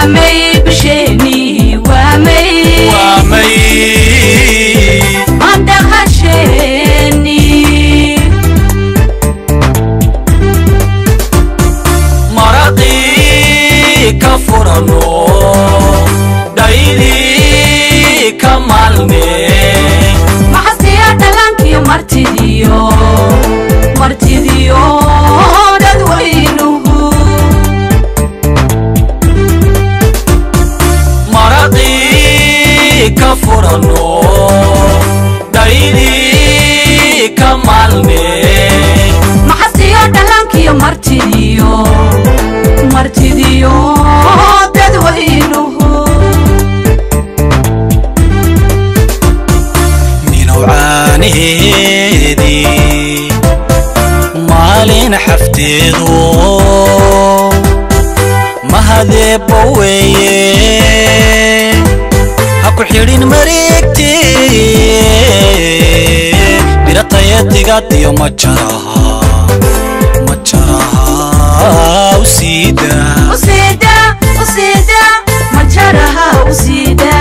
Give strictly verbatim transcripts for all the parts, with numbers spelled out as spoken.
وامي بشيني وامي وامي عند خشيني مرضي كفرنو دايلي كمالني ما حسيا دلانكي مرتديو مرتديو ددوينو مرضي كفرنو دايلي كمالني ما حسيا دلانكي مرتديو مرتديو ددوينو عانيدي مالين حفتيدو ما هذي بويه هاكو حيرين مريكتي برطيتي قاتي وما تشراها ما تشراها وسيدا وسيدا وسيدا ما تشراها وسيدا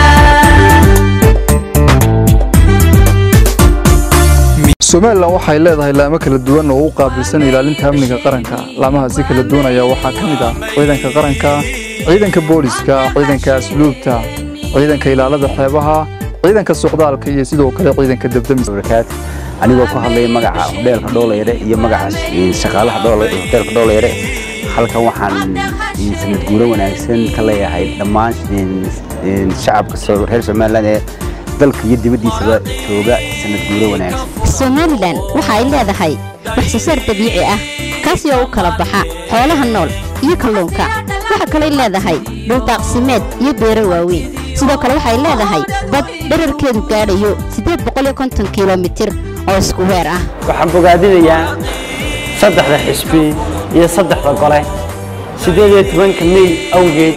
Somaliland waxay leedahay laamo kala duwan oo u qaabilsan ilaalinta amniga qaranka. Laamaha si kala duwan ayaa waxaa ka mid ah ciidanka qaranka, ciidanka booliska, ciidanka asluubta, ciidanka ilaalada xeebaha, ciidanka socdaalka iyo sidoo kale ciidanka dabdamiska. anigoo ku hadlay magaca hoteelka Dooleere iyo magaca shaqaalaha Dooleere hoteelka Dooleere halkan waxaan sanad guuro wanaagsan ka leeyahay dhammaan shacabka reer Somaliland ee dalka iyo dibadiisa jooga sanad guuro wanaagsan. Somaliland waxa ay leedahay wax soo saar dabiici ah kaasi oo kala baxa xoolaha nool iyo kalluunka. waxa kale ay leedahay dhul daaqsimeed iyo beero waaweyn. sidoo kale waxa ay leedahay bad dhererkeedu gaadhayo sideed boqol iyo konton kiiloomitir oo isku weer ah. waxaan bogaadinayaa saddexda xisbi iyo saddexda gole sideed iyo toban May awgeed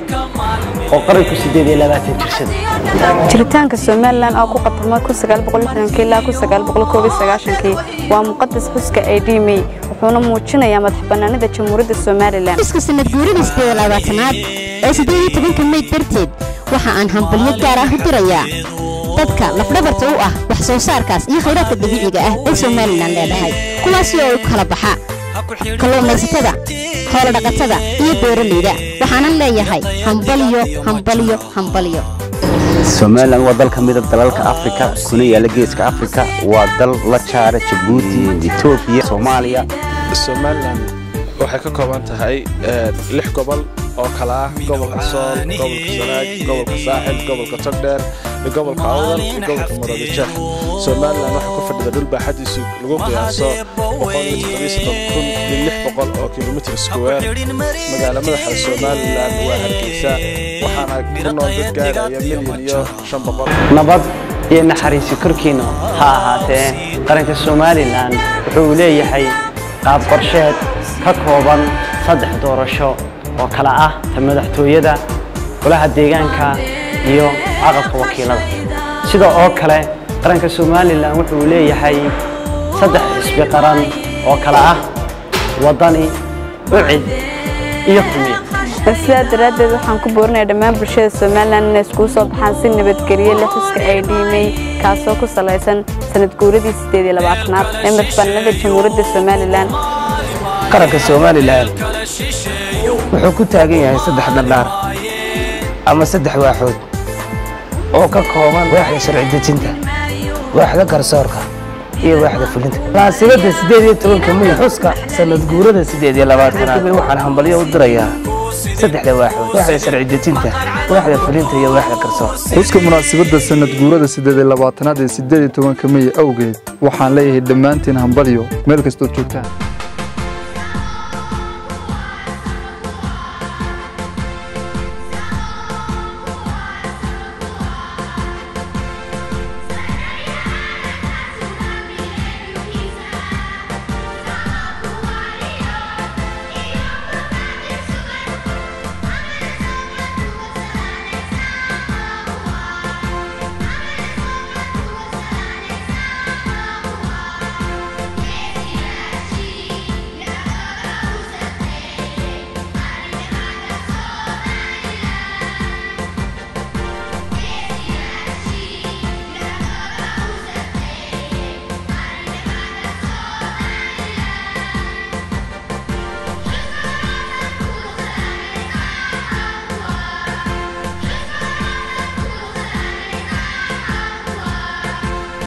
oo qaranku sideed iyo labaatan jirsan. jiritaanka Somaliland oo ku qatamay kun sagaal boqol lixdan ilaa kun sagaal boqol kow iyo sagaashan waa muqadas xuska ay dhimay wuxuuna muujinayaa madaxbannaanida Jamhuuriyadda Somaliland. xuska sanad guurida sideed iyo labaatanaad ee sideed iyo toban May darteed waxa aan hambalyo gaar ah u dirayaa dadka lafdhabarta u ah wax soo saarkaas iyo kheyraadka dabiiciga ah ee Somaliland leedahay kuwaas oo kala baxa kalluumaysatada, xoolo dhaqatada iyo beeraleyda. waxaan leeyahay hambalyo hambalyo hambalyo. Somaliland waa dal ka mid ah dalalka Afrika kuna yaala geeska Afrika waa dal la jaara Djibouti, Ethiopia, Soomaaliya. Somaliland waxay ka kooban tahay lix gobol oo kala ah gobolka Sool, gobolka Sanaag, gobolka Saaxil, gobolka Togdheer, iyo gobolka Awdal, iyo gobolka Maroodijeex. Somaliland waxa ku fadhida dhul baaxadiisu lagu qiyaaso boqol iyo toddoba iyo soddon kun iyo lix boqol oo kiiloomitir square. magaalada madaxda Somaliland waa Hargeysa waxaana ku nool dad gaaraya milyan iyo shan boqol. nabad iyo naxariis korkiina ha ahaatee qaranka Somaliland wuxuu leeyahay qaab qorsheed ka kooban saddex doorasho oo kala ah madaxtooyada, golaha deegaanka iyo aqalka wakiilada. sidoo oo kale qaranka Somaliland wuxuu leeyahay saddex xisbi qaran oo kala ah wadani, ucid iyo kulmiye. sidaa daraaddeed waxaan ku boorinayaa dhammaan bulshada Somaliland inay isku soo baxaan si nabadgelyo leh xuska ay dhimay kaasoo ku saleysan sanad guuradii sideed iyo labaatanaad ee madaxbannaanida Jamhuuriyadda Somaliland. qaranka Somaliland wuxuu ku taagan yahay saddex dhadhaar ama saddex waaxood oo ka kooban waaxda sharci dejinta, waaxda garsoorka iyo waaxda fulinta. munaasabadda sideed iyo toban May xuska sanad guurada sideed iyo labaatanaad waxaan hambalyo u dirayaa saddexda waaxood waaxda sharci dejinta, waaxda fulinta iyo waaxda garsoorka. xuska munaasabadda sanad guurada sideed iyo labaatanaad ee sideed iyo toban May awgeed waxaan leeyahay dhammaantiin hambalyo meel kasta oo joogtaan.